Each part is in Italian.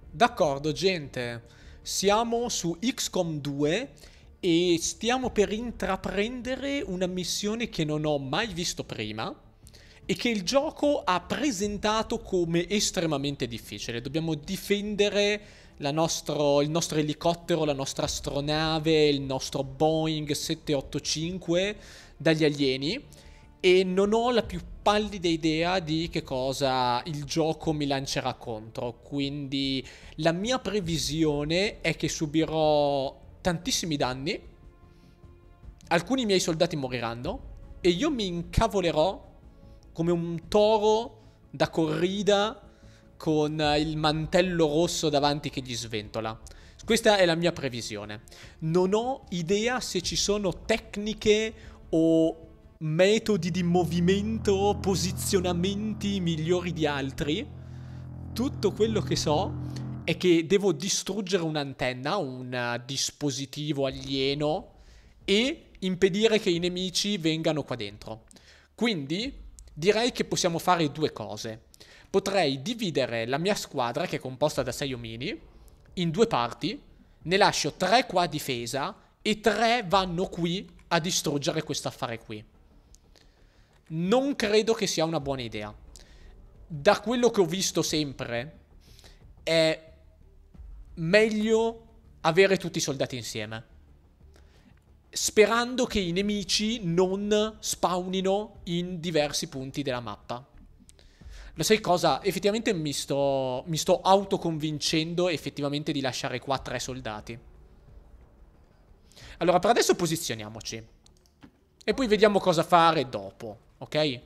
D'accordo, gente. Siamo su XCOM 2 e stiamo per intraprendere una missione che non ho mai visto prima e che il gioco ha presentato come estremamente difficile. Dobbiamo difendere il nostro elicottero, la nostra astronave, il nostro Boeing 785 dagli alieni e non ho la più pallida idea di che cosa il gioco mi lancerà contro. Quindi la mia previsione è che subirò tantissimi danni, alcuni miei soldati moriranno e io mi incavolerò come un toro da corrida con il mantello rosso davanti che gli sventola. Questa è la mia previsione. Non ho idea se ci sono tecniche o metodi di movimento, posizionamenti migliori di altri. Tutto quello che so è che devo distruggere un'antenna, un dispositivo alieno e impedire che i nemici vengano qua dentro. Quindi direi che possiamo fare due cose. Potrei dividere la mia squadra, che è composta da 6 omini, in due parti. Ne lascio 3 qua a difesa e 3 vanno qui a distruggere questo affare qui. Non credo che sia una buona idea. Da quello che ho visto sempre, è meglio avere tutti i soldati insieme, sperando che i nemici non spawnino in diversi punti della mappa. Lo sai cosa? Effettivamente mi sto autoconvincendo effettivamente di lasciare qua 3 soldati. Allora, per adesso posizioniamoci. E poi vediamo cosa fare dopo, ok?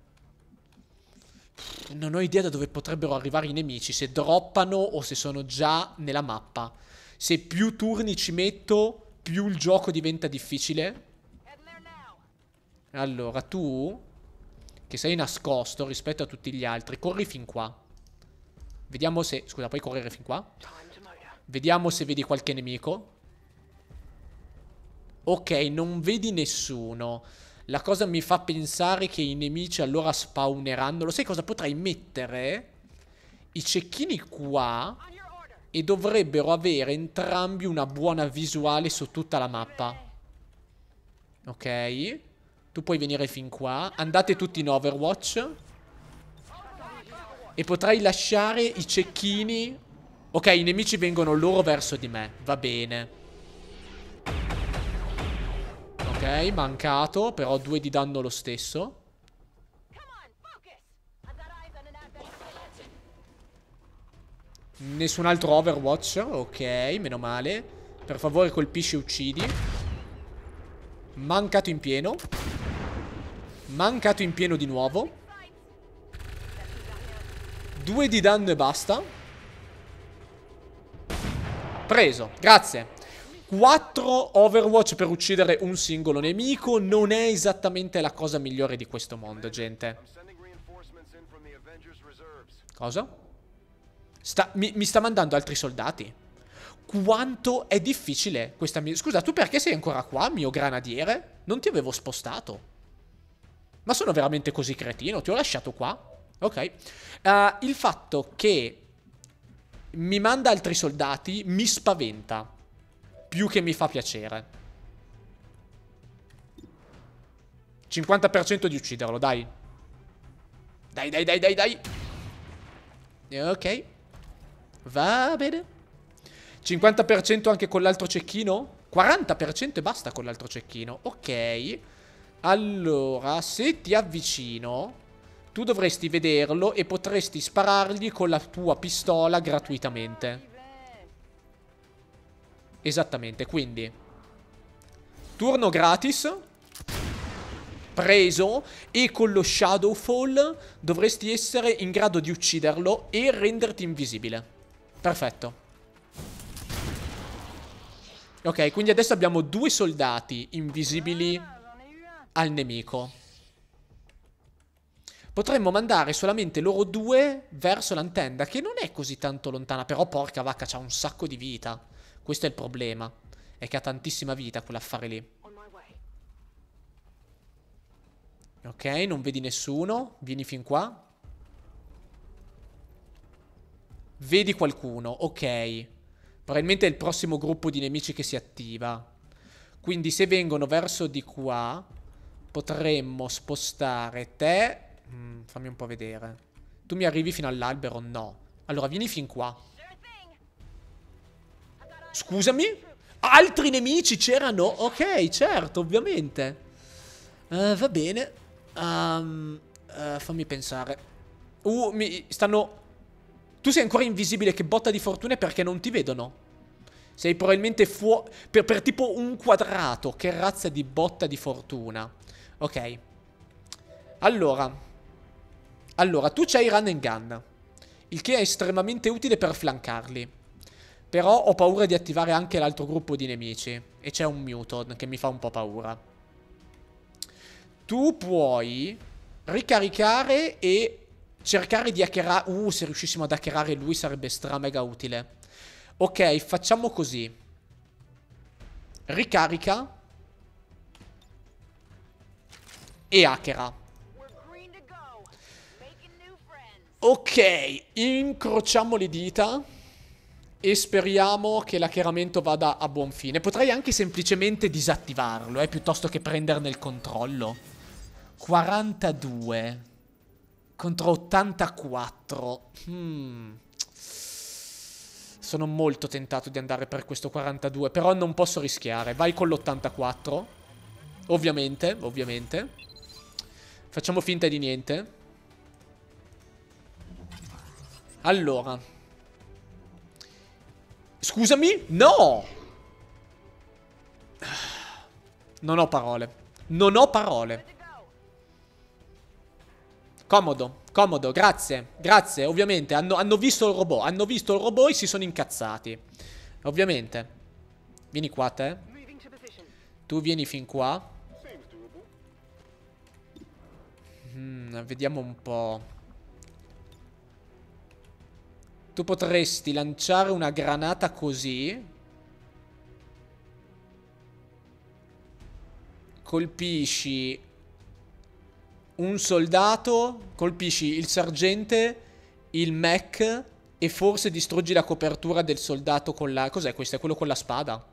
Non ho idea da dove potrebbero arrivare i nemici, se droppano o se sono già nella mappa. Se più turni ci metto, più il gioco diventa difficile. Allora, tu, che sei nascosto rispetto a tutti gli altri, corri fin qua. Vediamo se... Scusa, puoi correre fin qua? Vediamo se vedi qualche nemico. Ok, non vedi nessuno. La cosa mi fa pensare che i nemici allora spawneranno. Lo sai cosa? Potrei mettere i cecchini qua e dovrebbero avere entrambi una buona visuale su tutta la mappa. Ok. Tu puoi venire fin qua. Andate tutti in Overwatch. E potrei lasciare i cecchini. Ok, i nemici vengono loro verso di me. Va bene. Ok, mancato. Però 2 di danno lo stesso. Nessun altro Overwatch. Ok, meno male. Per favore colpisci e uccidi. Mancato in pieno. Mancato in pieno di nuovo. 2 di danno e basta. Preso, grazie. 4 Overwatch per uccidere un singolo nemico. Non è esattamente la cosa migliore di questo mondo, gente. Cosa? Mi sta mandando altri soldati. Quanto è difficile questa mia... Scusa, tu perché sei ancora qua, mio granadiere? Non ti avevo spostato. Ma sono veramente così cretino? Ti ho lasciato qua? Ok. Il fatto che mi manda altri soldati mi spaventa. Più che mi fa piacere. 50% di ucciderlo, dai. Dai, dai, dai, dai, dai. Ok. Va bene. 50% anche con l'altro cecchino? 40% e basta con l'altro cecchino. Ok. Allora, se ti avvicino, tu dovresti vederlo e potresti sparargli con la tua pistola gratuitamente. Esattamente, quindi turno gratis. Preso. E con lo Shadowfall dovresti essere in grado di ucciderlo e renderti invisibile. Perfetto. Ok, quindi adesso abbiamo 2 soldati invisibili al nemico. Potremmo mandare solamente loro 2 verso l'antenna, che non è così tanto lontana. Però porca vacca, c'ha un sacco di vita. Questo è il problema. È che ha tantissima vita quell'affare lì. Ok, non vedi nessuno. Vieni fin qua. Vedi qualcuno, ok. Probabilmente è il prossimo gruppo di nemici che si attiva. Quindi se vengono verso di qua, potremmo spostare te. Fammi un po' vedere. Tu mi arrivi fino all'albero? No. Allora vieni fin qua. Scusami? Altri nemici c'erano? Ok, certo, ovviamente. Va bene. Fammi pensare. Mi stanno... Tu sei ancora invisibile, che botta di fortuna, perché non ti vedono. Sei probabilmente fuori... Per tipo un quadrato. Che razza di botta di fortuna. Ok. Allora, tu c'hai run and gun, il che è estremamente utile per flancarli. Però ho paura di attivare anche l'altro gruppo di nemici. E c'è un Muton che mi fa un po' paura. Tu puoi ricaricare e cercare di hackerare. Se riuscissimo ad hackerare lui sarebbe stra mega utile. Ok, facciamo così. Ricarica e hackera. Ok, incrociamo le dita e speriamo che l'hackeramento vada a buon fine. Potrei anche semplicemente disattivarlo, piuttosto che prenderne il controllo. 42 contro 84. Sono molto tentato di andare per questo 42, però non posso rischiare. Vai con l'84. Ovviamente, ovviamente. Facciamo finta di niente. Allora. Scusami? No! Non ho parole. Non ho parole. Comodo, comodo, grazie. Grazie, ovviamente. Hanno visto il robot. Hanno visto il robot e si sono incazzati. Ovviamente. Vieni qua, te. Tu vieni fin qua. Vediamo un po'. Tu potresti lanciare una granata così. Colpisci un soldato, colpisci il sergente, il mech e forse distruggi la copertura del soldato con la... Cos'è questo? È quello con la spada?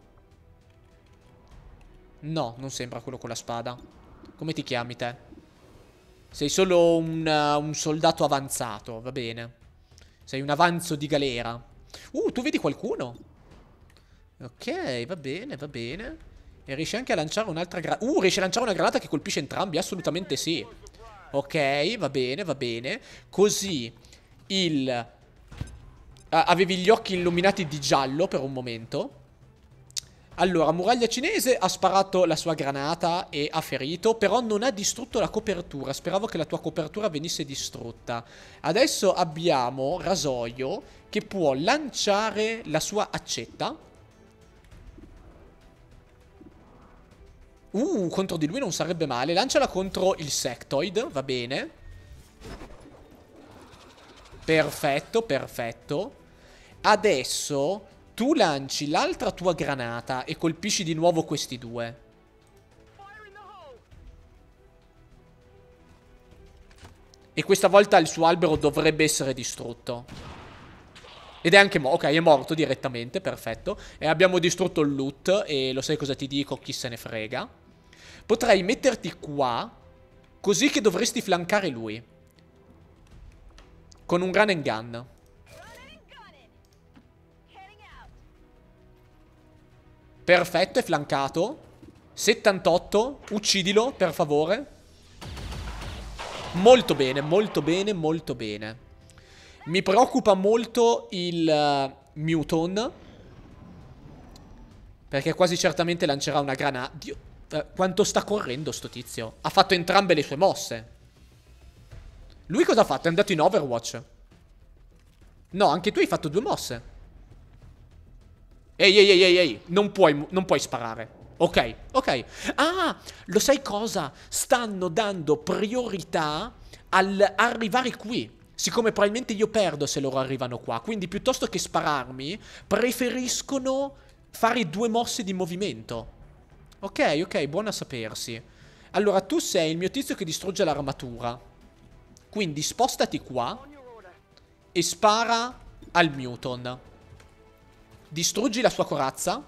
No, non sembra quello con la spada. Come ti chiami te? Sei solo un soldato avanzato, va bene. Sei un avanzo di galera. Tu vedi qualcuno? Ok, va bene, va bene. E riesci anche a lanciare un'altra granata. Riesci a lanciare una granata che colpisce entrambi? Assolutamente sì. Ok, va bene, va bene. Così il... avevi gli occhi illuminati di giallo per un momento. Allora, muraglia cinese ha sparato la sua granata e ha ferito, però non ha distrutto la copertura. Speravo che la tua copertura venisse distrutta. Adesso abbiamo Rasoio che può lanciare la sua accetta. Contro di lui non sarebbe male. Lanciala contro il Sectoid, va bene. Perfetto, perfetto. Adesso tu lanci l'altra tua granata e colpisci di nuovo questi due. E questa volta il suo albero dovrebbe essere distrutto. Ed è anche ok, è morto direttamente, perfetto. E abbiamo distrutto il loot. E lo sai cosa ti dico? Chi se ne frega. Potrei metterti qua, così che dovresti flancare lui. Con un run and gun. Perfetto, è flancato. 78, uccidilo, per favore. Molto bene, molto bene, molto bene. Mi preoccupa molto il Muton, perché quasi certamente lancerà una granata. Dio, quanto sta correndo sto tizio. Ha fatto entrambe le sue mosse. Lui cosa ha fatto? È andato in Overwatch. No, anche tu hai fatto 2 mosse. Ehi, ehi, ehi, ehi, ehi. Non puoi sparare. Ok, ok. Ah, lo sai cosa? Stanno dando priorità all'arrivare qui. Siccome probabilmente io perdo se loro arrivano qua. Quindi piuttosto che spararmi, preferiscono fare 2 mosse di movimento. Ok, ok, buono a sapersi. Allora, tu sei il mio tizio che distrugge l'armatura. Quindi spostati qua e spara al Muton. Distruggi la sua corazza.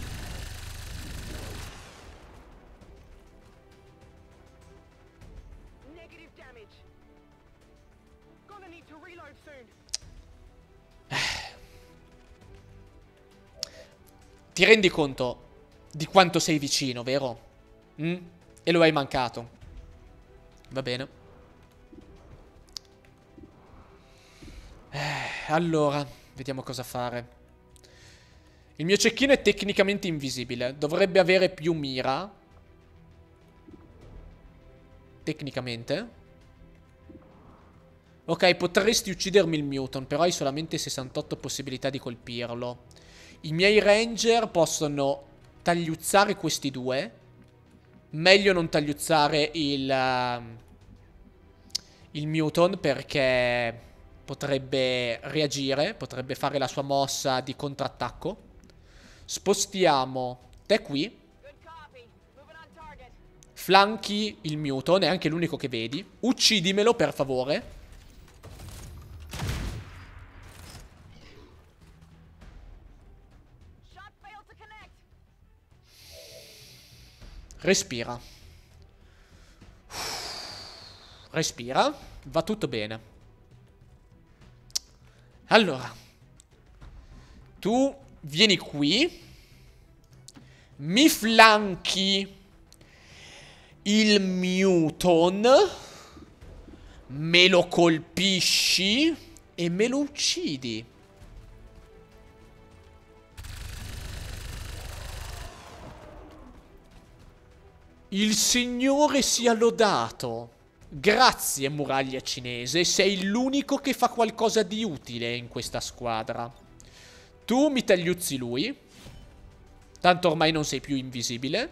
Ti rendi conto di quanto sei vicino, vero? E lo hai mancato. Va bene. Allora, vediamo cosa fare. Il mio cecchino è tecnicamente invisibile. Dovrebbe avere più mira. Tecnicamente. Ok, potresti uccidermi il Muton, però hai solamente 68 possibilità di colpirlo. I miei ranger possono tagliuzzare questi due. Meglio non tagliuzzare il Muton, perché potrebbe reagire, potrebbe fare la sua mossa di contrattacco. Spostiamo te qui. Flanchi il Muton, è anche l'unico che vedi. Uccidimelo, per favore. Respira. Respira. Va tutto bene. Allora. Tu vieni qui. Mi flanchi il Muton. Me lo colpisci e me lo uccidi. Il Signore sia lodato. Grazie, muraglia cinese. Sei l'unico che fa qualcosa di utile in questa squadra. Tu mi tagliuzzi lui. Tanto ormai non sei più invisibile.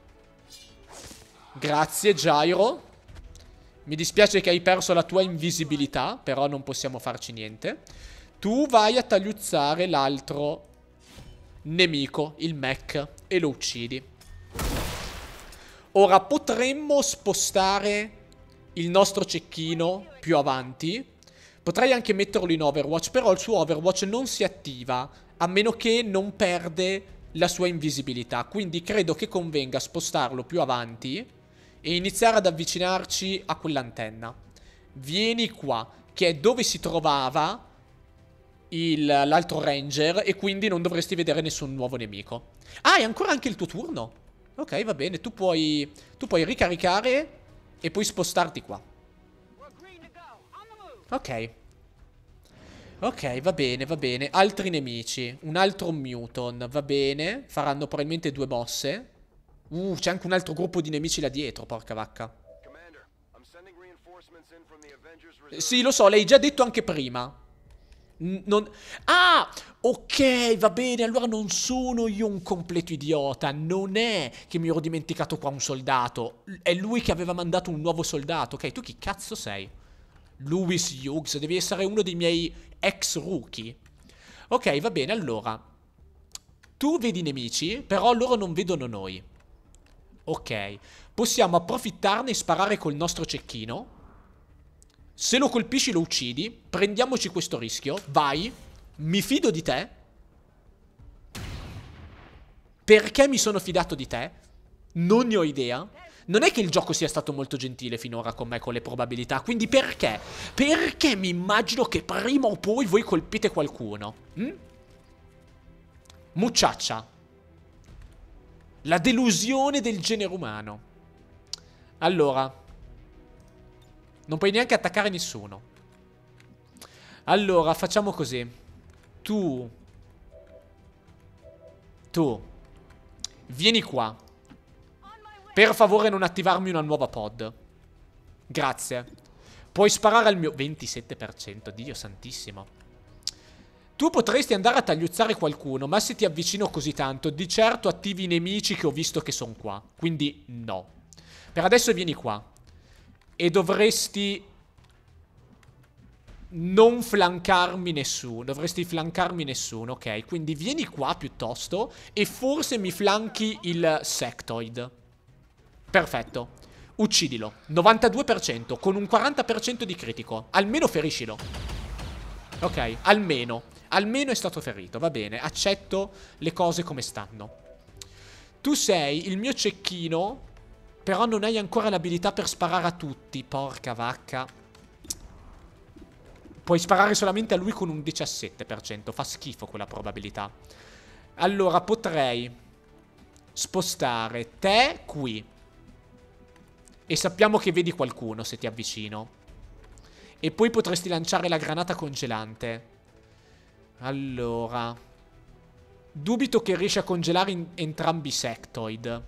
Grazie, Gyro. Mi dispiace che hai perso la tua invisibilità, però non possiamo farci niente. Tu vai a tagliuzzare l'altro nemico, il mech, e lo uccidi. Ora potremmo spostare il nostro cecchino più avanti. Potrei anche metterlo in Overwatch, però il suo Overwatch non si attiva a meno che non perde la sua invisibilità. Quindi credo che convenga spostarlo più avanti e iniziare ad avvicinarci a quell'antenna. Vieni qua, che è dove si trovava l'altro ranger, e quindi non dovresti vedere nessun nuovo nemico. Ah, è ancora anche il tuo turno. Ok, va bene, tu puoi ricaricare e poi spostarti qua. Ok. Ok, va bene, va bene. Altri nemici. Un altro Muton, va bene. Faranno probabilmente 2 mosse. C'è anche un altro gruppo di nemici là dietro, porca vacca. Sì, lo so, l'hai già detto anche prima. Ah, ok, va bene, allora non sono io un completo idiota. Non è che mi ero dimenticato qua un soldato. È lui che aveva mandato un nuovo soldato. Ok, tu chi cazzo sei? Louis Hughes, devi essere uno dei miei ex rookie. Ok, va bene, allora. Tu vedi i nemici, però loro non vedono noi. Ok, possiamo approfittarne e sparare col nostro cecchino. Se lo colpisci lo uccidi. Prendiamoci questo rischio. Vai. Mi fido di te. Perché mi sono fidato di te? Non ne ho idea. Non è che il gioco sia stato molto gentile finora con me con le probabilità. Quindi perché? Perché mi immagino che prima o poi voi colpite qualcuno. Mucciaccia. La delusione del genere umano. Allora, non puoi neanche attaccare nessuno. Allora, facciamo così. Tu vieni qua. Per favore non attivarmi una nuova pod. Grazie. Puoi sparare al mio 27%, Dio santissimo. Tu potresti andare a tagliuzzare qualcuno, ma se ti avvicino così tanto, di certo attivi i nemici che ho visto che sono qua. Quindi no. Per adesso vieni qua. E dovresti non flancarmi nessuno. Dovresti flancarmi nessuno, ok? Quindi vieni qua piuttosto e forse mi flanchi il sectoid. Perfetto. Uccidilo. 92% con un 40% di critico. Almeno feriscilo. Ok, almeno. Almeno è stato ferito, va bene. Accetto le cose come stanno. Tu sei il mio cecchino, però non hai ancora l'abilità per sparare a tutti. Porca vacca. Puoi sparare solamente a lui con un 17%. Fa schifo quella probabilità. Allora, potrei spostare te qui. E sappiamo che vedi qualcuno se ti avvicino. E poi potresti lanciare la granata congelante. Allora, dubito che riesci a congelare entrambi i sectoid.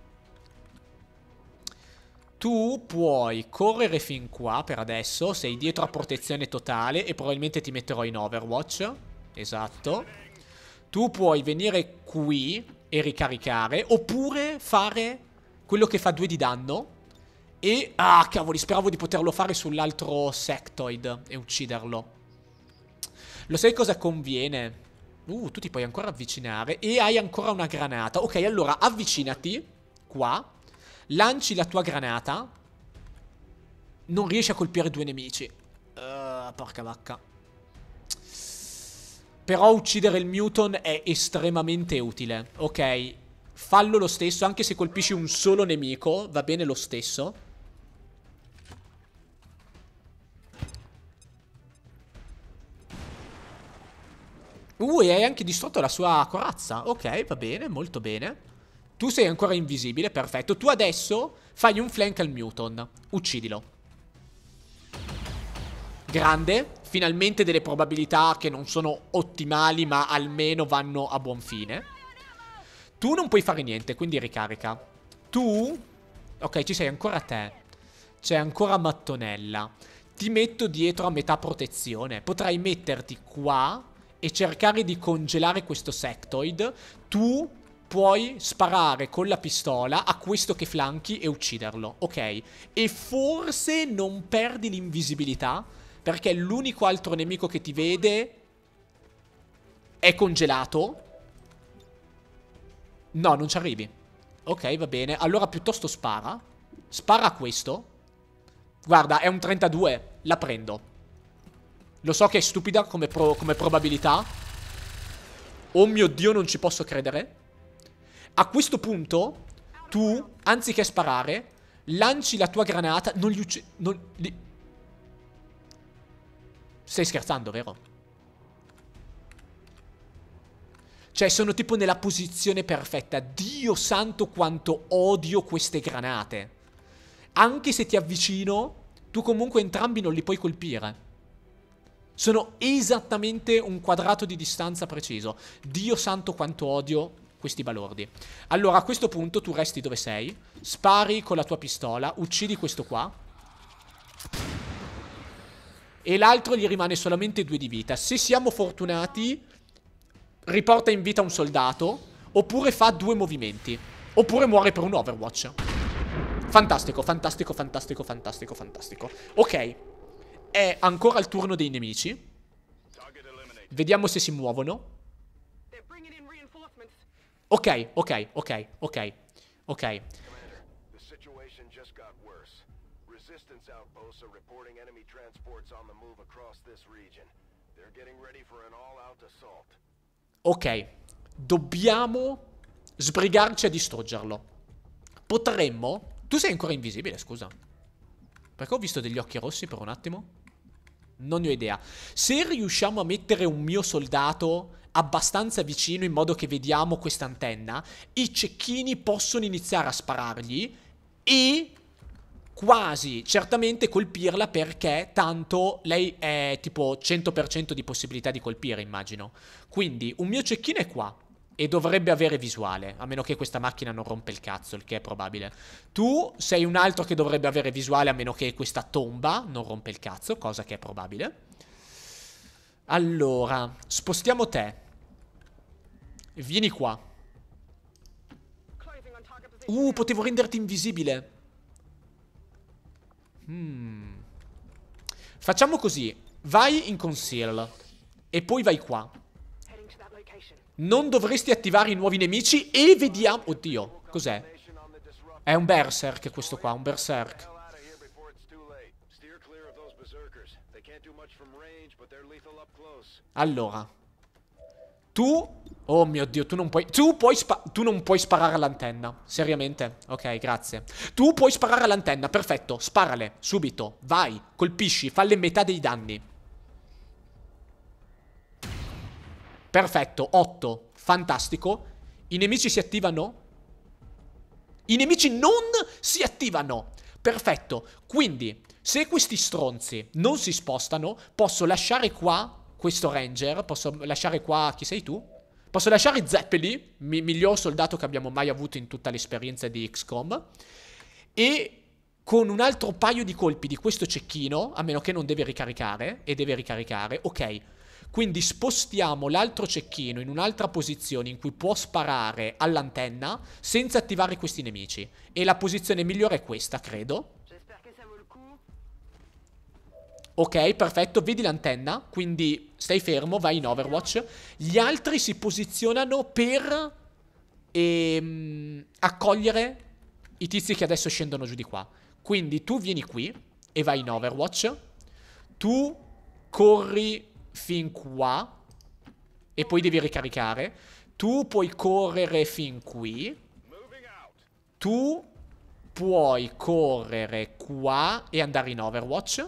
Tu puoi correre fin qua per adesso. Sei dietro a protezione totale e probabilmente ti metterò in Overwatch. Esatto. Tu puoi venire qui e ricaricare. Oppure fare quello che fa 2 di danno. E... ah, cavoli, speravo di poterlo fare sull'altro sectoid e ucciderlo. Lo sai cosa conviene? Tu ti puoi ancora avvicinare e hai ancora una granata. Ok, allora avvicinati qua. Lanci la tua granata. Non riesci a colpire 2 nemici. Porca vacca. Però uccidere il Muton è estremamente utile. Ok, fallo lo stesso. Anche se colpisci un solo nemico, va bene lo stesso. E hai anche distrutto la sua corazza. Ok, va bene, molto bene. Tu sei ancora invisibile, perfetto. Tu adesso fai un flank al Muton. Uccidilo. Grande. Finalmente delle probabilità che non sono ottimali, ma almeno vanno a buon fine. Tu non puoi fare niente, quindi ricarica. Tu... ok, ci sei ancora te. C'è ancora Mattonella. Ti metto dietro a metà protezione. Potrai metterti qua e cercare di congelare questo sectoid. Tu puoi sparare con la pistola a questo che flanchi e ucciderlo, ok? E forse non perdi l'invisibilità, perché l'unico altro nemico che ti vede è congelato. No, non ci arrivi. Ok, va bene. Allora piuttosto spara. Spara a questo. Guarda, è un 32. La prendo. Lo so che è stupida come probabilità. Oh mio Dio, non ci posso credere. A questo punto, tu, anziché sparare, lanci la tua granata. Non li uccidi. Stai scherzando, vero? Cioè, sono tipo nella posizione perfetta. Dio santo quanto odio queste granate. Anche se ti avvicino, tu comunque entrambi non li puoi colpire. Sono esattamente un quadrato di distanza preciso. Dio santo quanto odio questi balordi. Allora, a questo punto tu resti dove sei. Spari con la tua pistola. Uccidi questo qua. E l'altro gli rimane solamente 2 di vita. Se siamo fortunati, riporta in vita un soldato. Oppure fa 2 movimenti. Oppure muore per un Overwatch. Fantastico, fantastico, fantastico, fantastico, fantastico. Ok. È ancora il turno dei nemici. Vediamo se si muovono. Ok, ok, ok, ok, ok. Ok, dobbiamo sbrigarci a distruggerlo. Potremmo... Tu sei ancora invisibile, scusa. Perché ho visto degli occhi rossi per un attimo? Non ne ho idea. Se riusciamo a mettere un mio soldato abbastanza vicino in modo che vediamo questa antenna, i cecchini possono iniziare a sparargli e quasi certamente colpirla, perché tanto lei è tipo 100% di possibilità di colpire, immagino. Quindi un mio cecchino è qua e dovrebbe avere visuale, a meno che questa macchina non rompe il cazzo, il che è probabile. Tu sei un altro che dovrebbe avere visuale, a meno che questa tomba non rompe il cazzo, cosa che è probabile. Allora, spostiamo te. Vieni qua. Potevo renderti invisibile. Facciamo così. Vai in conceal e poi vai qua. Non dovresti attivare i nuovi nemici e vediamo... Oddio, cos'è? È un berserk questo qua, un berserk. Allora, Tu... Oh mio Dio, tu non puoi... Tu non puoi sparare all'antenna. Seriamente? Ok, grazie. Tu puoi sparare all'antenna, perfetto. Sparale, subito. Vai, colpisci, falle metà dei danni. Perfetto, 8. Fantastico. I nemici si attivano? I nemici non si attivano. Perfetto. Quindi, se questi stronzi non si spostano, posso lasciare qua questo ranger. Posso lasciare qua... Chi sei tu? Posso lasciare Zeppeli, miglior soldato che abbiamo mai avuto in tutta l'esperienza di XCOM. E con un altro paio di colpi di questo cecchino, a meno che non deve ricaricare, e deve ricaricare, ok. Quindi spostiamo l'altro cecchino in un'altra posizione in cui può sparare all'antenna senza attivare questi nemici. E la posizione migliore è questa, credo. Ok, perfetto, vedi l'antenna, quindi stai fermo, vai in Overwatch. Gli altri si posizionano per accogliere i tizi che adesso scendono giù di qua. Quindi tu vieni qui e vai in Overwatch. Tu corri fin qua e poi devi ricaricare. Tu puoi correre fin qui. Tu puoi correre qua e andare in Overwatch.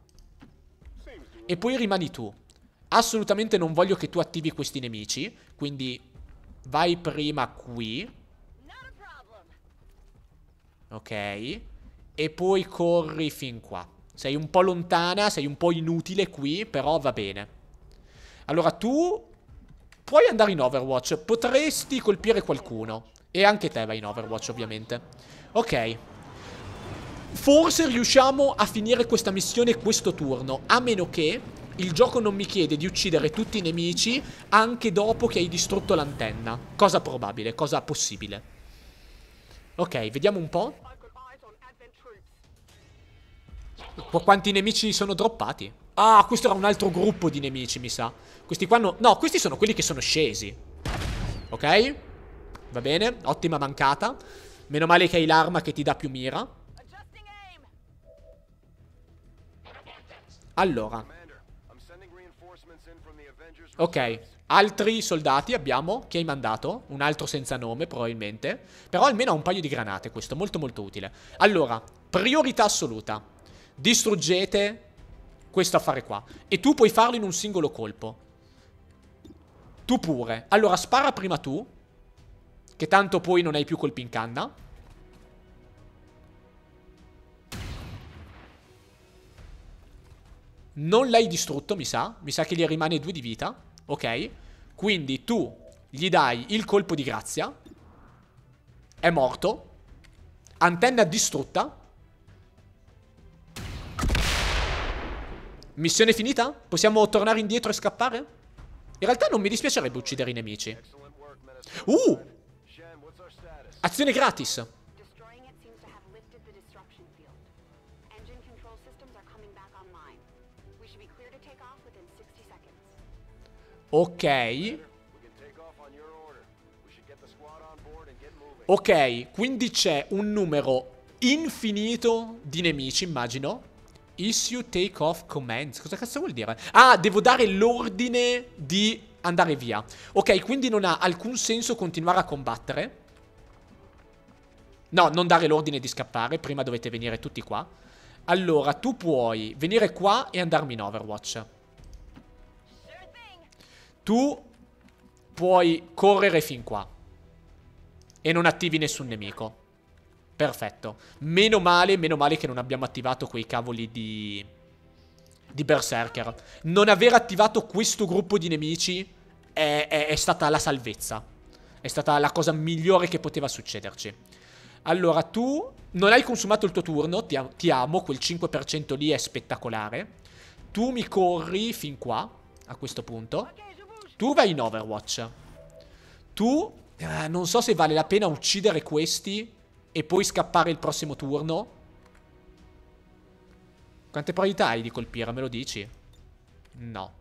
E poi rimani tu. Assolutamente non voglio che tu attivi questi nemici. Quindi vai prima qui. Ok. E poi corri fin qua. Sei un po' lontana, sei un po' inutile qui, però va bene. Allora tu puoi andare in Overwatch. Potresti colpire qualcuno. E anche te vai in Overwatch, ovviamente. Ok. Forse riusciamo a finire questa missione questo turno, a meno che il gioco non mi chiede di uccidere tutti i nemici anche dopo che hai distrutto l'antenna. Cosa probabile, cosa possibile. Ok, vediamo un po'. Quanti nemici sono droppati? Ah, questo era un altro gruppo di nemici, mi sa. Questi qua no, questi sono quelli che sono scesi. Ok, va bene, ottima mancata. Meno male che hai l'arma che ti dà più mira. Allora, ok, altri soldati abbiamo. Chi hai mandato? Un altro senza nome probabilmente. Però almeno ha un paio di granate questo, molto molto utile. Allora, priorità assoluta. Distruggete questo affare qua. E tu puoi farlo in un singolo colpo. Tu pure. Allora spara prima tu, che tanto poi non hai più colpi in canna. Non l'hai distrutto, mi sa. Mi sa che gli rimane 2 di vita. Ok. Quindi tu gli dai il colpo di grazia. È morto. Antenna distrutta. Missione finita? Possiamo tornare indietro e scappare? In realtà non mi dispiacerebbe uccidere i nemici. Azione gratis. Ok. Ok, quindi c'è un numero infinito di nemici, immagino. Issue take off commands. Cosa cazzo vuol dire? Ah, devo dare l'ordine di andare via. Ok, quindi non ha alcun senso continuare a combattere. No, non dare l'ordine di scappare. Prima dovete venire tutti qua. Allora, tu puoi venire qua e andarmi in Overwatch. Tu puoi correre fin qua. E non attivi nessun nemico. Perfetto. Meno male che non abbiamo attivato quei cavoli di Berserker. Non aver attivato questo gruppo di nemici è stata la salvezza. È stata la cosa migliore che poteva succederci. Allora, tu non hai consumato il tuo turno. Ti amo, quel 5% lì è spettacolare. Tu mi corri fin qua, a questo punto. Tu vai in Overwatch. Tu... non so se vale la pena uccidere questi e poi scappare il prossimo turno. Quante probabilità hai di colpire, me lo dici? No.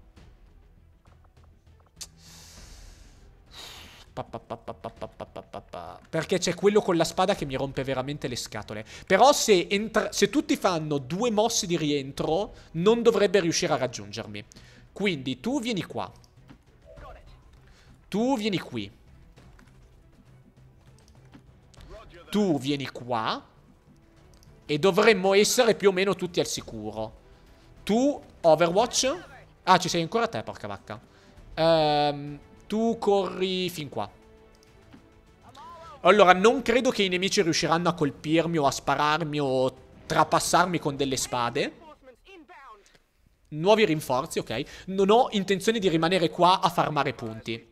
Perché c'è quello con la spada che mi rompe veramente le scatole. Però se tutti fanno 2 mosse di rientro, non dovrebbe riuscire a raggiungermi. Quindi tu vieni qua. Tu vieni qui. Tu vieni qua. E dovremmo essere più o meno tutti al sicuro. Tu, Overwatch. Ah, ci sei ancora te, porca vacca. Tu corri fin qua. Allora, non credo che i nemici riusciranno a colpirmi o a spararmi o trapassarmi con delle spade. Nuovi rinforzi, ok. Non ho intenzione di rimanere qua a farmare punti.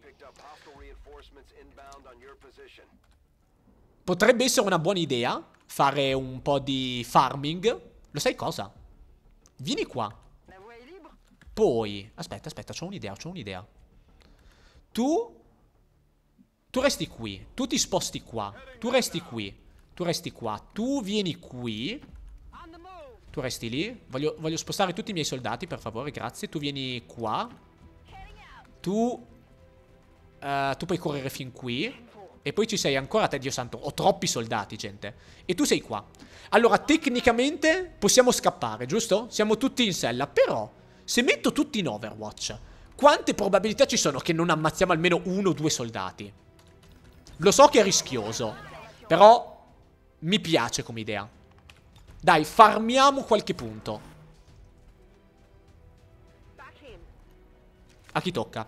Potrebbe essere una buona idea fare un po' di farming. Lo sai cosa? Vieni qua. Poi, aspetta, c'ho un'idea. Tu resti qui. Tu ti sposti qua. Tu resti qui. Tu resti qua. Tu vieni qui. Tu resti lì. Voglio spostare tutti i miei soldati, per favore, grazie. Tu vieni qua. Tu puoi correre fin qui. E poi ci sei ancora te, Dio santo. Ho troppi soldati, gente. E tu sei qua. Allora, tecnicamente possiamo scappare, giusto? Siamo tutti in sella. Però, se metto tutti in Overwatch, quante probabilità ci sono che non ammazziamo almeno 1 o 2 soldati? Lo so che è rischioso, però mi piace come idea. Dai, farmiamo qualche punto. A chi tocca?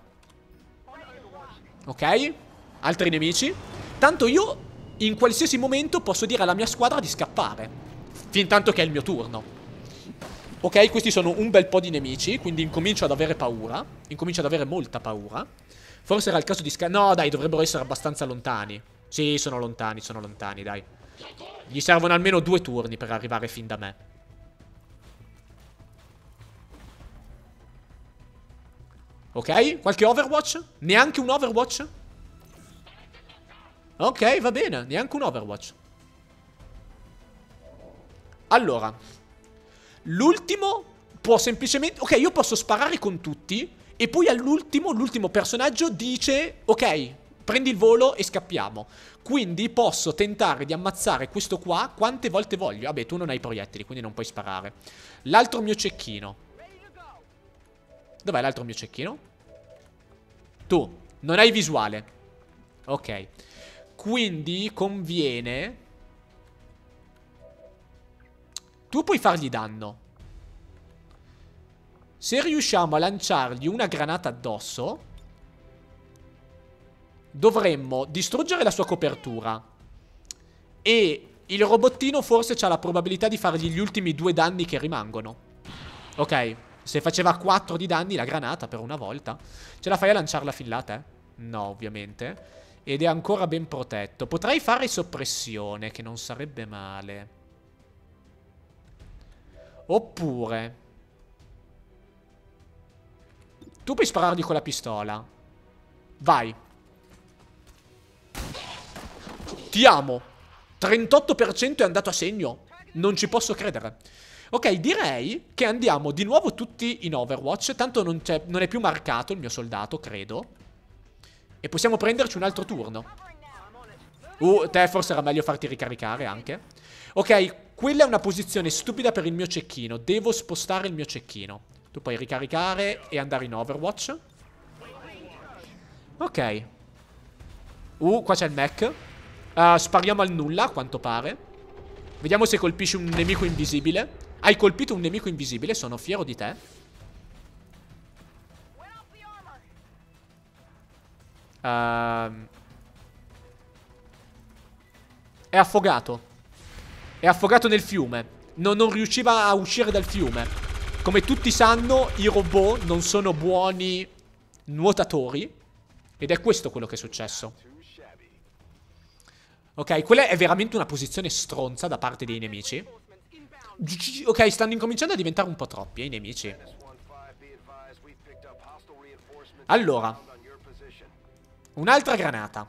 Ok. Altri nemici. Tanto io in qualsiasi momento posso dire alla mia squadra di scappare, fin tanto che è il mio turno. Ok, questi sono un bel po' di nemici, quindi incomincio ad avere paura. Incomincio ad avere molta paura. Forse era il caso di no, dai, dovrebbero essere abbastanza lontani. Sì, sono lontani, dai. Gli servono almeno 2 turni per arrivare fin da me. Ok, qualche Overwatch? Neanche un Overwatch? Ok, va bene, neanche un Overwatch. Allora, l'ultimo può semplicemente... Ok, io posso sparare con tutti e poi all'ultimo, l'ultimo personaggio dice: ok, prendi il volo e scappiamo. Quindi posso tentare di ammazzare questo qua quante volte voglio. Vabbè, tu non hai proiettili, quindi non puoi sparare. L'altro mio cecchino. Dov'è l'altro mio cecchino? Tu, non hai visuale. Ok. Quindi conviene... Tu puoi fargli danno. Se riusciamo a lanciargli una granata addosso, dovremmo distruggere la sua copertura. E il robottino forse ha la probabilità di fargli gli ultimi 2 danni che rimangono. Ok, se faceva 4 di danni la granata per una volta. Ce la fai a lanciarla fin là te? No, ovviamente. Ed è ancora ben protetto. Potrei fare soppressione, che non sarebbe male. Oppure tu puoi sparargli con la pistola. Vai. Ti amo. 38% è andato a segno. Non ci posso credere. Ok, direi che andiamo di nuovo tutti in Overwatch. Tanto non è più marcato il mio soldato, credo. E possiamo prenderci un altro turno. Te forse era meglio farti ricaricare anche. Ok, quella è una posizione stupida per il mio cecchino. Devo spostare il mio cecchino. Tu puoi ricaricare e andare in Overwatch. Ok. Qua c'è il mech. Spariamo al nulla, a quanto pare. Vediamo se colpisci un nemico invisibile. Hai colpito un nemico invisibile, sono fiero di te. È affogato. È affogato nel fiume. Non riusciva a uscire dal fiume. Come tutti sanno, i robot non sono buoni nuotatori. Ed è questo quello che è successo. Ok, quella è veramente una posizione stronza da parte dei nemici. Ok, stanno incominciando a diventare un po' troppi, i nemici. Allora, un'altra granata.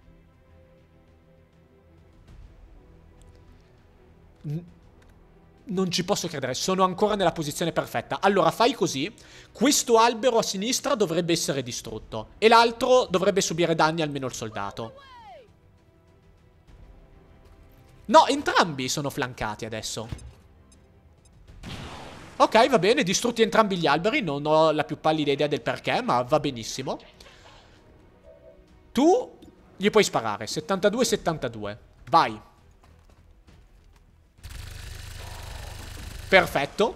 Non ci posso credere, sono ancora nella posizione perfetta. Allora, fai così. Questo albero a sinistra dovrebbe essere distrutto. E l'altro dovrebbe subire danni almeno il soldato. No, entrambi sono flancati adesso. Ok, va bene, distrutti entrambi gli alberi. Non ho la più pallida idea del perché, ma va benissimo. Tu gli puoi sparare. 72-72. Vai. Perfetto.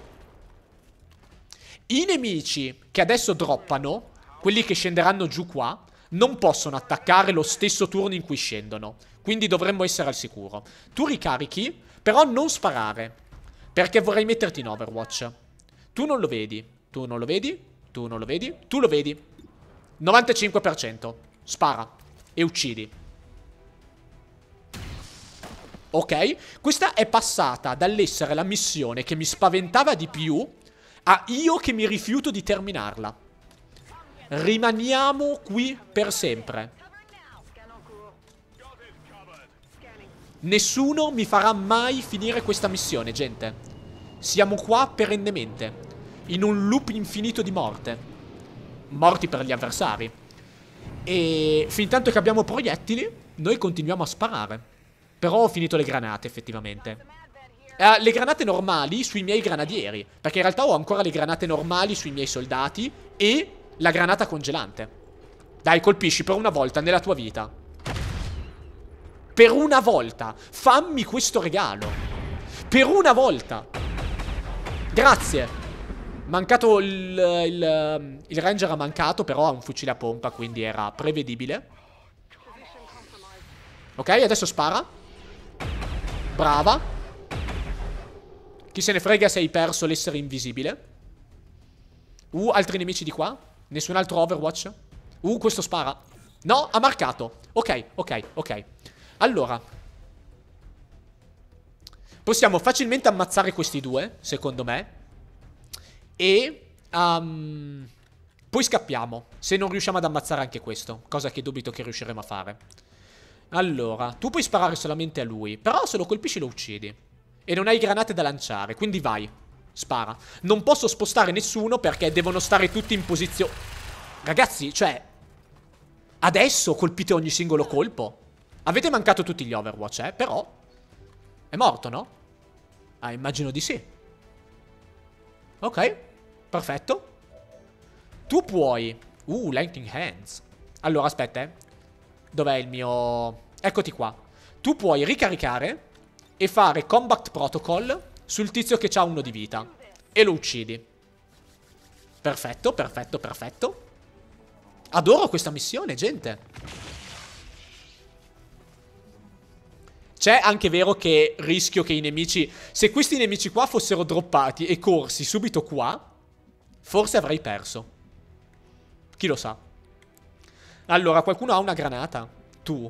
I nemici che adesso droppano, quelli che scenderanno giù qua, non possono attaccare lo stesso turno in cui scendono. Quindi dovremmo essere al sicuro. Tu ricarichi, però non sparare, perché vorrei metterti in Overwatch. Tu non lo vedi. Tu non lo vedi. Tu non lo vedi. Tu lo vedi. 95%. Spara. E uccidi. Ok? Questa è passata dall'essere la missione che mi spaventava di più a io che mi rifiuto di terminarla. Rimaniamo qui per sempre. Nessuno mi farà mai finire questa missione, gente. Siamo qua perennemente, in un loop infinito di morte. Morti per gli avversari. E fin tanto che abbiamo proiettili, noi continuiamo a sparare. Però ho finito le granate, effettivamente. Le granate normali sui miei granadieri, perché in realtà ho ancora le granate normali sui miei soldati e la granata congelante. Dai, colpisci per una volta nella tua vita. Per una volta. Fammi questo regalo. Per una volta. Grazie. Mancato il ranger ha mancato, però ha un fucile a pompa, quindi era prevedibile. Ok, adesso spara. Brava. Chi se ne frega se hai perso l'essere invisibile. Altri nemici di qua. Nessun altro Overwatch. Questo spara. No, ha marcato. Ok, ok, ok. Allora, possiamo facilmente ammazzare questi due, secondo me. E poi scappiamo, se non riusciamo ad ammazzare anche questo, cosa che dubito che riusciremo a fare. Allora, tu puoi sparare solamente a lui, però se lo colpisci lo uccidi. E non hai granate da lanciare, quindi vai, spara. Non posso spostare nessuno perché devono stare tutti in posizione. Ragazzi, cioè, adesso colpite ogni singolo colpo. Avete mancato tutti gli Overwatch, però è morto, no? Ah, immagino di sì. Ok, perfetto. Tu puoi... Lightning Hands. Allora, aspetta, Dov'è il mio... Eccoti qua. Tu puoi ricaricare e fare Combat Protocol sul tizio che ha 1 di vita. E lo uccidi. Perfetto, perfetto, perfetto. Adoro questa missione, gente. C'è anche vero che rischio che i nemici... Se questi nemici qua fossero droppati e corsi subito qua, forse avrei perso. Chi lo sa. Allora, qualcuno ha una granata? Tu.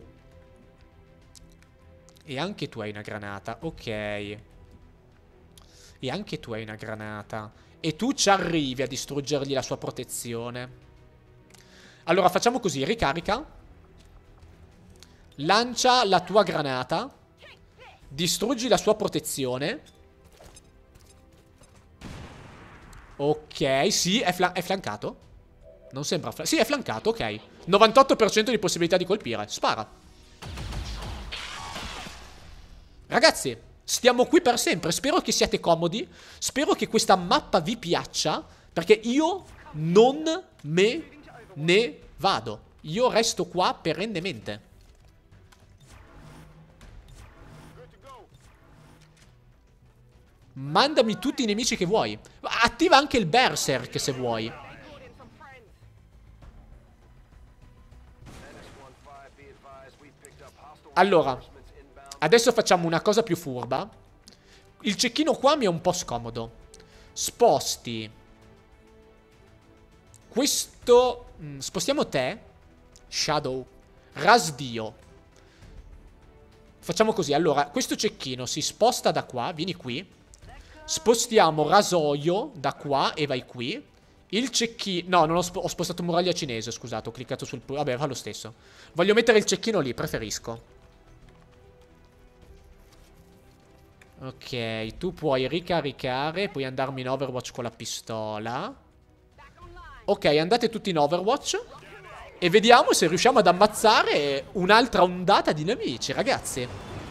E anche tu hai una granata. Ok. E anche tu hai una granata. E tu ci arrivi a distruggergli la sua protezione. Allora, facciamo così. Ricarica. Lancia la tua granata. Distruggi la sua protezione. Ok, sì, è flancato. Non sembra sì, è flancato, ok. 98% di possibilità di colpire. Spara. Ragazzi, stiamo qui per sempre. Spero che siate comodi. Spero che questa mappa vi piaccia, perché io non me ne vado. Io resto qua perennemente. Mandami tutti i nemici che vuoi. Attiva anche il Berserk se vuoi. Allora, adesso facciamo una cosa più furba. Il cecchino qua mi è un po' scomodo. Sposti questo. Spostiamo te. Shadow. Rasdio. Facciamo così. Allora, questo cecchino si sposta da qua. Vieni qui. Spostiamo rasoio da qua e vai qui. Il cecchino... No, non ho spostato muraglia cinese, scusate. Ho cliccato sul... Vabbè, fa lo stesso. Voglio mettere il cecchino lì, preferisco. Ok, tu puoi ricaricare. Puoi andarmi in Overwatch con la pistola. Ok, andate tutti in Overwatch. E vediamo se riusciamo ad ammazzare un'altra ondata di nemici, ragazzi.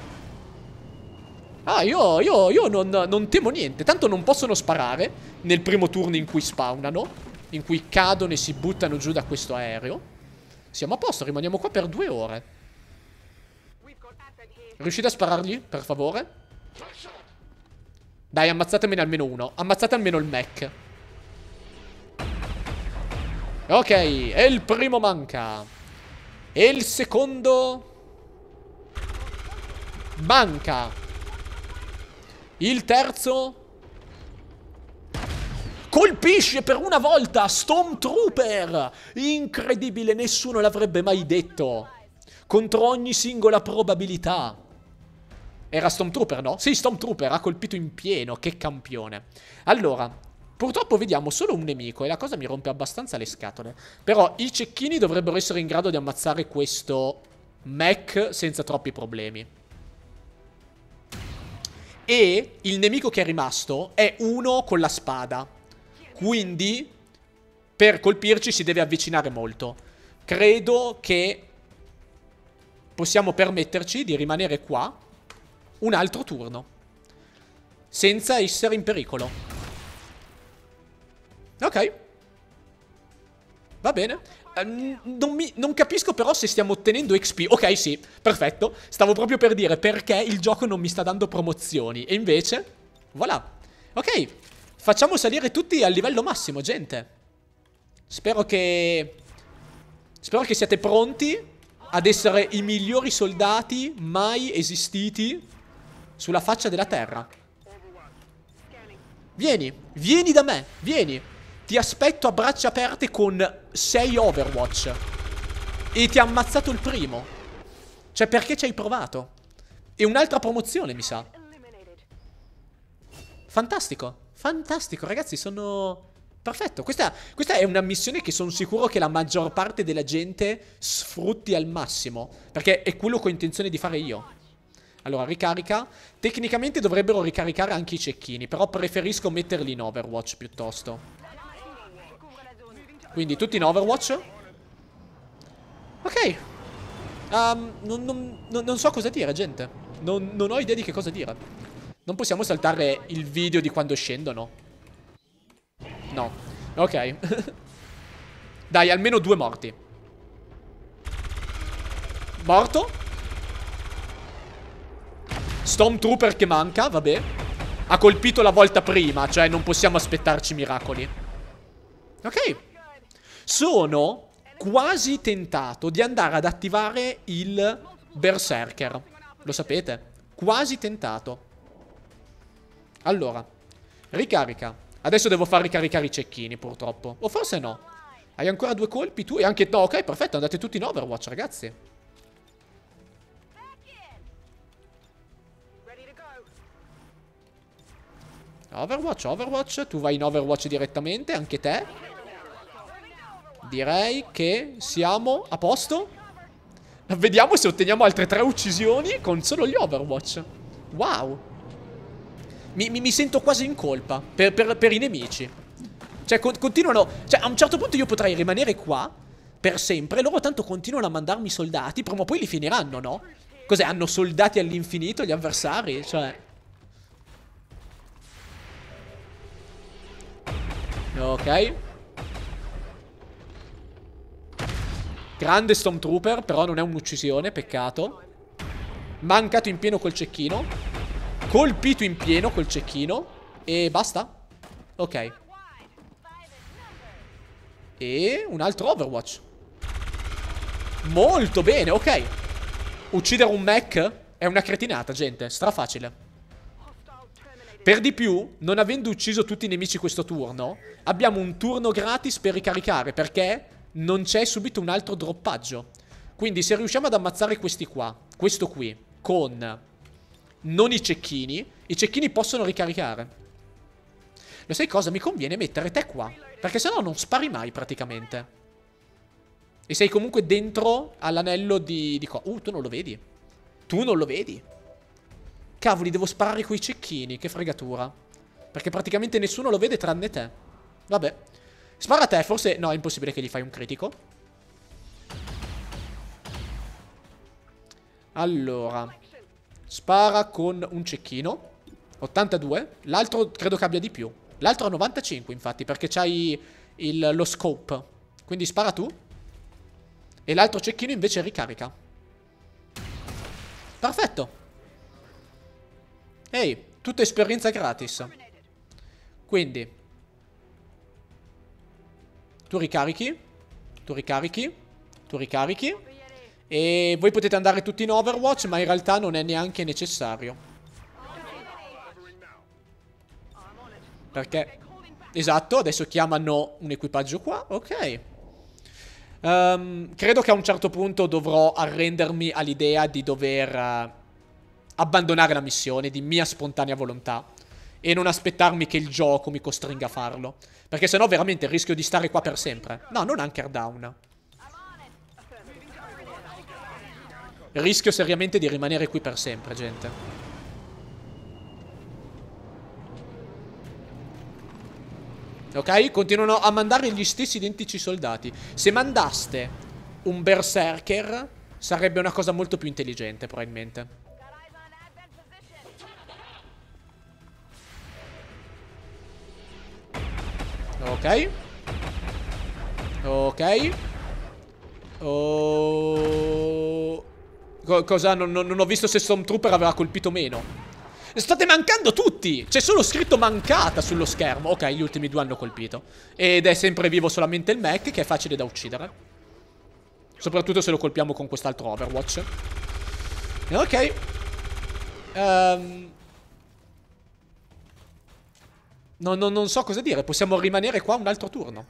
Ah, io non temo niente. Tanto non possono sparare nel primo turno in cui spawnano, in cui cadono e si buttano giù da questo aereo. Siamo a posto, rimaniamo qua per 2 ore. Riuscite a sparargli, per favore? Dai, ammazzatemene almeno uno. Ammazzate almeno il mech. Ok, e il primo manca. E il secondo manca. Il terzo colpisce per una volta. Stormtrooper. Incredibile, nessuno l'avrebbe mai detto. Contro ogni singola probabilità. Era Stormtrooper, no? Sì, Stormtrooper ha colpito in pieno. Che campione. Allora, purtroppo vediamo solo un nemico e la cosa mi rompe abbastanza le scatole. Però i cecchini dovrebbero essere in grado di ammazzare questo mech senza troppi problemi. E il nemico che è rimasto è uno con la spada. Quindi per colpirci si deve avvicinare molto. Credo che possiamo permetterci di rimanere qua un altro turno senza essere in pericolo. Ok. Va bene. Non capisco però se stiamo ottenendo XP. Ok, sì, perfetto. Stavo proprio per dire perché il gioco non mi sta dando promozioni. E invece, voilà. Ok, facciamo salire tutti al livello massimo, gente. Spero che siate pronti ad essere i migliori soldati mai esistiti sulla faccia della terra. Vieni, vieni da me, vieni. Ti aspetto a braccia aperte con 6 Overwatch. E ti ha ammazzato il primo. Cioè, perché ci hai provato? E un'altra promozione, mi sa. Fantastico, fantastico, ragazzi, sono... Perfetto, questa è una missione che sono sicuro che la maggior parte della gente sfrutti al massimo. Perché è quello che ho intenzione di fare io. Allora, ricarica. Tecnicamente dovrebbero ricaricare anche i cecchini, però preferisco metterli in Overwatch piuttosto. Quindi tutti in Overwatch. Ok. Non so cosa dire, gente. Non ho idea di che cosa dire. Non possiamo saltare il video di quando scendono. No. Ok. Dai, almeno 2 morti. Morto. Stormtrooper che manca, vabbè. Ha colpito la volta prima, cioè non possiamo aspettarci miracoli. Ok. Sono quasi tentato di andare ad attivare il Berserker. Lo sapete? Quasi tentato. Allora, ricarica. Adesso devo far ricaricare i cecchini, purtroppo. O forse no. Hai ancora 2 colpi tu? E anche... No, ok, perfetto, andate tutti in Overwatch, ragazzi. Overwatch, Overwatch. Tu vai in Overwatch direttamente, anche te. Direi che siamo a posto. Vediamo se otteniamo altre 3 uccisioni con solo gli Overwatch. Wow. Mi sento quasi in colpa per i nemici. Cioè, continuano... Cioè, a un certo punto io potrei rimanere qua per sempre. Loro tanto continuano a mandarmi soldati. Prima o poi li finiranno, no? Cos'è? Hanno soldati all'infinito gli avversari? Cioè... Ok. Grande Stormtrooper, però non è un'uccisione, peccato. Mancato in pieno col cecchino. Colpito in pieno col cecchino. E basta. Ok. E un altro Overwatch. Molto bene, ok. Uccidere un mech è una cretinata, gente. Strafacile. Per di più, non avendo ucciso tutti i nemici questo turno, abbiamo un turno gratis per ricaricare, perché non c'è subito un altro droppaggio. Quindi se riusciamo ad ammazzare questi qua, questo qui, con non i cecchini possono ricaricare. Lo sai cosa? Mi conviene mettere te qua, perché sennò non spari mai praticamente. E sei comunque dentro all'anello di qua. Tu non lo vedi. Tu non lo vedi. Cavoli, devo sparare coi cecchini, che fregatura. Perché praticamente nessuno lo vede tranne te. Vabbè. Spara a te, forse... No, è impossibile che gli fai un critico. Allora. Spara con un cecchino. 82. L'altro credo che abbia di più. L'altro ha 95, infatti, perché c'hai lo scope. Quindi spara tu. E l'altro cecchino invece ricarica. Perfetto. Ehi, tutta esperienza gratis. Quindi tu ricarichi. Tu ricarichi. Tu ricarichi. E voi potete andare tutti in Overwatch, ma in realtà non è neanche necessario. Perché... Esatto, adesso chiamano un equipaggio qua. Ok. Credo che a un certo punto dovrò arrendermi all'idea di dover abbandonare la missione di mia spontanea volontà e non aspettarmi che il gioco mi costringa a farlo. Perché sennò veramente rischio di stare qua per sempre. No, non Hunker Down. Rischio seriamente di rimanere qui per sempre, gente. Ok? Continuano a mandare gli stessi identici soldati. Se mandaste un berserker, sarebbe una cosa molto più intelligente, probabilmente. Ok. Ok. Oh... Cosa? Non ho visto se Stormtrooper aveva colpito o meno. State mancando tutti. C'è solo scritto mancata sullo schermo. Ok, gli ultimi due hanno colpito. Ed è sempre vivo solamente il mech, che è facile da uccidere. Soprattutto se lo colpiamo con quest'altro Overwatch. Ok. Non so cosa dire. Possiamo rimanere qua un altro turno.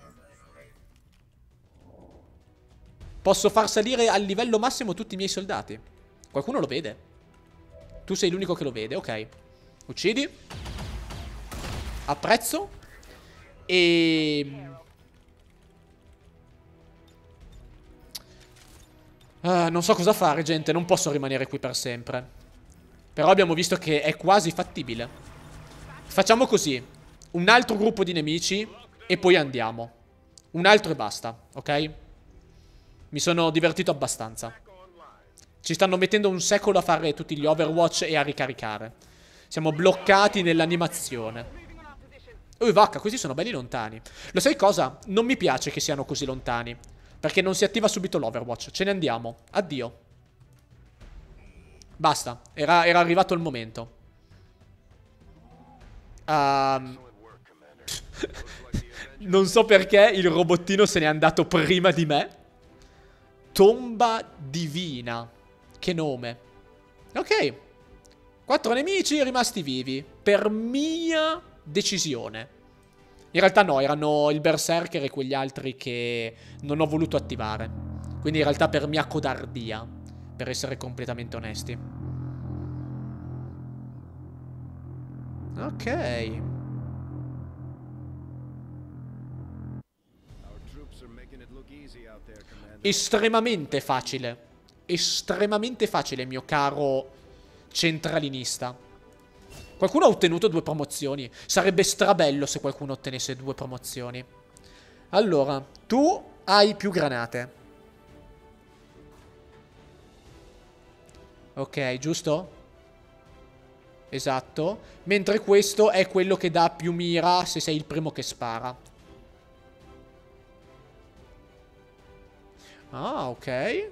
Posso far salire al livello massimo tutti i miei soldati. Qualcuno lo vede? Tu sei l'unico che lo vede, ok. Uccidi. Apprezzo. E... non so cosa fare, gente. Non posso rimanere qui per sempre. Però abbiamo visto che è quasi fattibile. Facciamo così. Un altro gruppo di nemici e poi andiamo. Un altro e basta, ok? Mi sono divertito abbastanza. Ci stanno mettendo un secolo a fare tutti gli Overwatch e a ricaricare. Siamo bloccati nell'animazione. Vacca, questi sono belli lontani. Lo sai cosa? Non mi piace che siano così lontani. Perché non si attiva subito l'Overwatch. Ce ne andiamo. Addio. Basta. Era arrivato il momento. Non so perché il robottino se n'è andato prima di me. Tomba divina. Che nome. Ok. 4 nemici rimasti vivi. Per mia decisione. In realtà no, erano il Berserker e quegli altri che non ho voluto attivare. Quindi in realtà per mia codardia. Per essere completamente onesti. Ok. Estremamente facile. Estremamente facile, mio caro centralinista. Qualcuno ha ottenuto 2 promozioni. Sarebbe strabello se qualcuno ottenesse 2 promozioni. Allora, tu hai più granate. Ok, giusto? Esatto. Mentre questo è quello che dà più mira se sei il primo che spara. Ah, ok.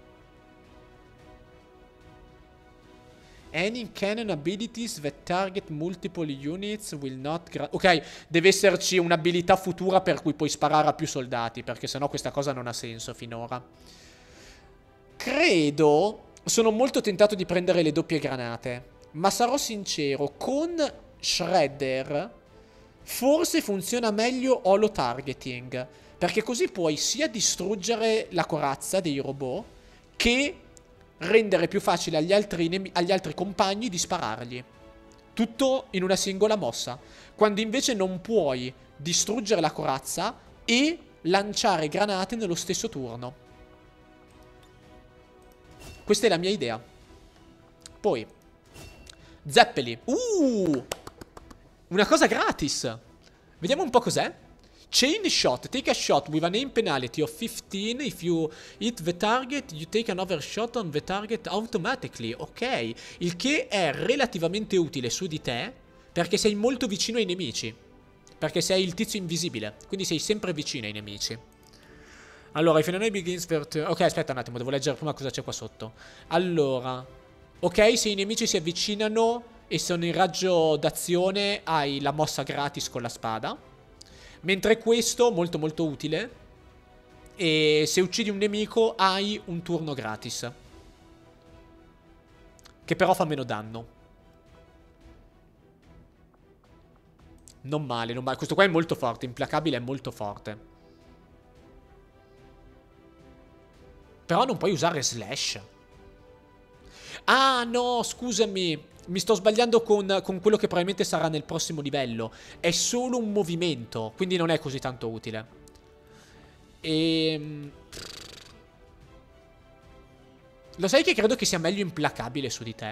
Any cannon abilities that target multiple units will not grant... Ok, deve esserci un'abilità futura per cui puoi sparare a più soldati, perché sennò questa cosa non ha senso finora. Credo... Sono molto tentato di prendere le doppie granate, ma sarò sincero, con Shredder forse funziona meglio holo targeting, perché così puoi sia distruggere la corazza dei robot che rendere più facile agli altri compagni di sparargli. Tutto in una singola mossa. Quando invece non puoi distruggere la corazza e lanciare granate nello stesso turno. Questa è la mia idea. Poi Zeppeli. Una cosa gratis. Vediamo un po' cos'è. Chain shot. Take a shot with an aim penalty of 15. If you hit the target, you take another shot on the target automatically. Ok. Il che è relativamente utile su di te, perché sei molto vicino ai nemici. Perché sei il tizio invisibile. Quindi sei sempre vicino ai nemici. Allora, if an enemy begins their turn... Ok, aspetta un attimo, devo leggere prima cosa c'è qua sotto. Allora, ok, se i nemici si avvicinano e sono in raggio d'azione, hai la mossa gratis con la spada. Mentre questo, molto molto utile, e se uccidi un nemico hai un turno gratis. Che però fa meno danno. Non male, non male. Questo qua è molto forte, implacabile è molto forte. Però non puoi usare slash. Ah, no, scusami. Mi sto sbagliando con quello che probabilmente sarà nel prossimo livello. È solo un movimento, quindi non è così tanto utile. Lo sai che credo che sia meglio implacabile su di te?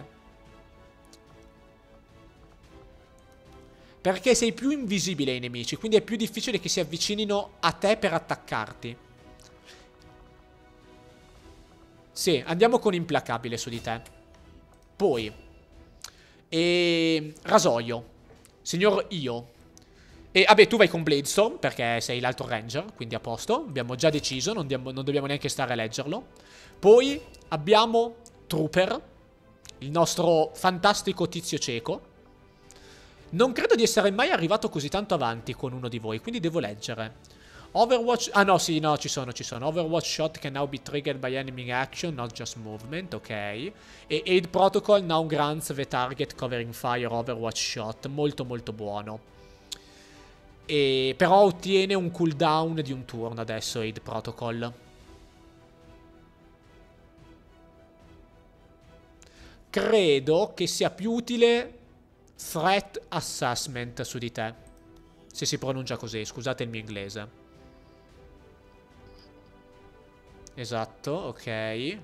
Perché sei più invisibile ai nemici, quindi è più difficile che si avvicinino a te per attaccarti. Sì, andiamo con implacabile su di te. Poi rasoio. Signor Io. E vabbè, tu vai con Bladestorm perché sei l'altro ranger, quindi a posto. Abbiamo già deciso, non dobbiamo neanche stare a leggerlo. Poi abbiamo Trooper, il nostro fantastico tizio cieco. Non credo di essere mai arrivato così tanto avanti con uno di voi, quindi devo leggere. Overwatch... Ah no, sì, no, ci sono. Overwatch shot can now be triggered by enemy action, not just movement, ok. E Aid Protocol now grants the target covering fire Overwatch shot, molto molto buono. Però ottiene un cooldown di un turno adesso Aid Protocol. Credo che sia più utile Threat Assessment su di te. Se si pronuncia così, scusate il mio inglese. Esatto, ok.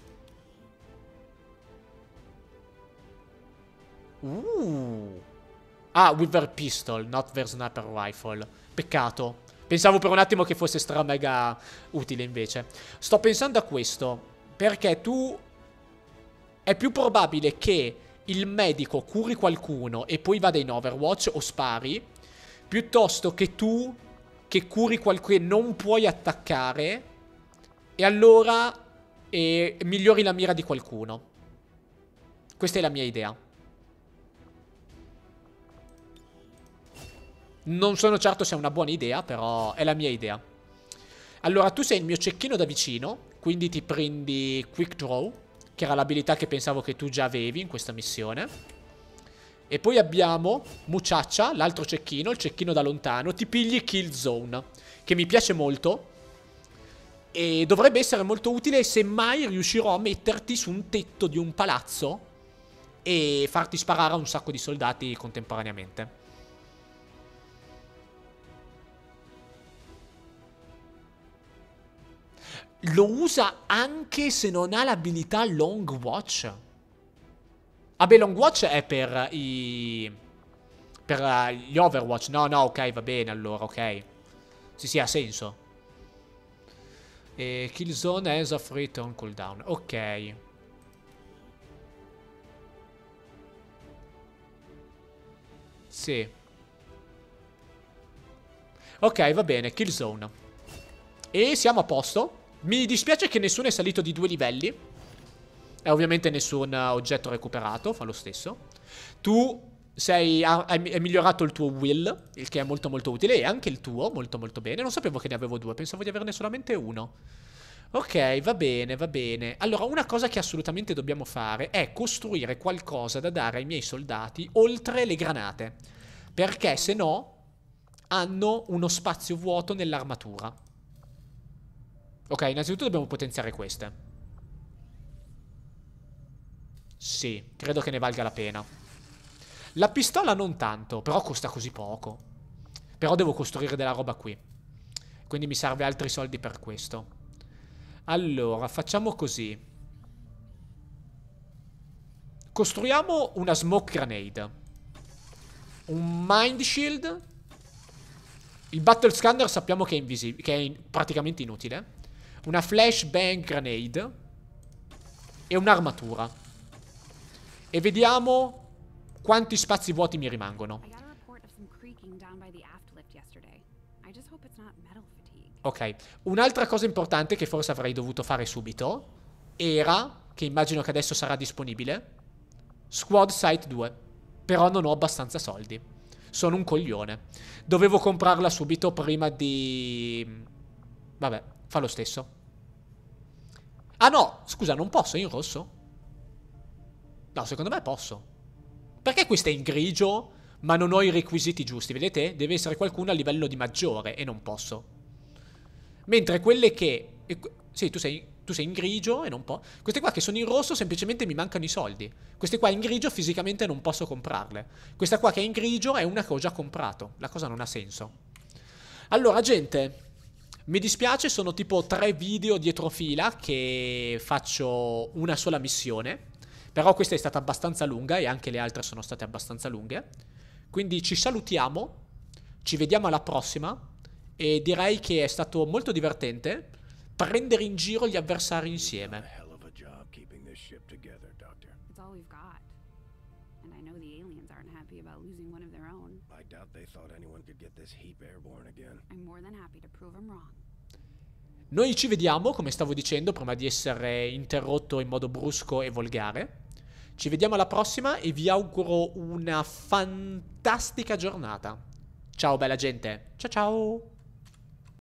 Ah, with their pistol, not their sniper rifle. Peccato. Pensavo per un attimo che fosse stra mega utile invece. Sto pensando a questo, perché tu... È più probabile che il medico curi qualcuno e poi vada in Overwatch o spari, piuttosto che tu che curi qualcuno e non puoi attaccare e allora migliori la mira di qualcuno. Questa è la mia idea. Non sono certo se è una buona idea, però è la mia idea. Allora, tu sei il mio cecchino da vicino, quindi ti prendi Quick Draw, che era l'abilità che pensavo che tu già avevi in questa missione. E poi abbiamo Muchacha, l'altro cecchino, il cecchino da lontano. Ti pigli Kill Zone, che mi piace molto. E dovrebbe essere molto utile se mai riuscirò a metterti su un tetto di un palazzo e farti sparare a un sacco di soldati contemporaneamente. Lo usa anche se non ha l'abilità Long Watch. Vabbè, Long Watch è per gli Overwatch. No, no, ok, va bene allora, ok. Sì, ha senso. Killzone has a free turn cooldown. Ok. Sì. Ok, va bene, Killzone. E siamo a posto. Mi dispiace che nessuno è salito di 2 livelli. E ovviamente nessun oggetto recuperato, fa lo stesso. Tu hai migliorato il tuo will, il che è molto molto utile. E anche il tuo, molto molto bene. Non sapevo che ne avevo 2, pensavo di averne solamente uno. Ok, va bene, va bene. Allora, una cosa che assolutamente dobbiamo fare è costruire qualcosa da dare ai miei soldati oltre le granate. Perché se no hanno uno spazio vuoto nell'armatura. Ok, innanzitutto dobbiamo potenziare queste. Sì, credo che ne valga la pena. La pistola non tanto, però costa così poco. Però devo costruire della roba qui. Quindi mi serve altri soldi per questo. Allora, facciamo così. Costruiamo una smoke grenade. Un mind shield. Il battle scanner sappiamo che è invisibile, che è praticamente inutile. Una flashbang grenade. E un'armatura. E vediamo quanti spazi vuoti mi rimangono. Ok, un'altra cosa importante che forse avrei dovuto fare subito era, che immagino che adesso sarà disponibile, Squad Site 2. Però non ho abbastanza soldi. Sono un coglione. Dovevo comprarla subito prima di... Vabbè, fa lo stesso. Ah no, scusa, non posso in rosso? No, secondo me posso. Perché questa è in grigio, ma non ho i requisiti giusti? Vedete? Deve essere qualcuno a livello di maggiore e non posso. Mentre quelle che... Sì, tu sei in grigio e non può. Queste qua che sono in rosso semplicemente mi mancano i soldi. Queste qua in grigio fisicamente non posso comprarle. Questa qua che è in grigio è una che ho già comprato. La cosa non ha senso. Allora, gente, mi dispiace, sono tipo 3 video dietro fila che faccio una sola missione. Però questa è stata abbastanza lunga e anche le altre sono state abbastanza lunghe. Quindi ci salutiamo. Ci vediamo alla prossima. E direi che è stato molto divertente prendere in giro gli avversari insieme. It's all we've got. And I know the aliens aren't happy about losing one of their own. I doubt they thought anyone could get this heap airborne again. I'm more than happy to prove them wrong. Noi ci vediamo, come stavo dicendo, prima di essere interrotto in modo brusco e volgare. Ci vediamo alla prossima e vi auguro una fantastica giornata. Ciao bella gente. Ciao ciao.